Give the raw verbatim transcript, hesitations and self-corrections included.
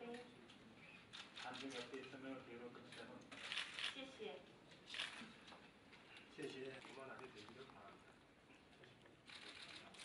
Thank you. 단순히 옆에 설명을 드리도록 하겠습니다. 谢谢。